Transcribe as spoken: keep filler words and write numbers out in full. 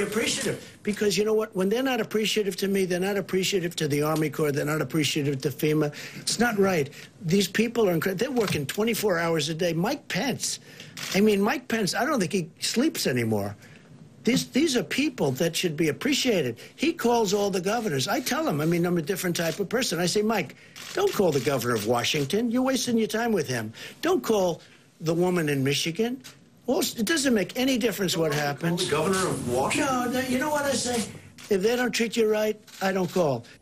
appreciative. Because you know what? When they're not appreciative to me, they're not appreciative to the Army Corps, they're not appreciative to FEMA. It's not right. These people are incredible. They're working twenty-four hours a day. Mike Pence, I mean, Mike Pence, I don't think he sleeps anymore. These, these are people that should be appreciated. He calls all the governors. I tell him, I mean, I'm a different type of person. I say, Mike, don't call the governor of Washington. You're wasting your time with him. Don't call the woman in Michigan. Well, it doesn't make any difference what happens. The governor of Washington? No, no, you know what I say? If they don't treat you right, I don't call.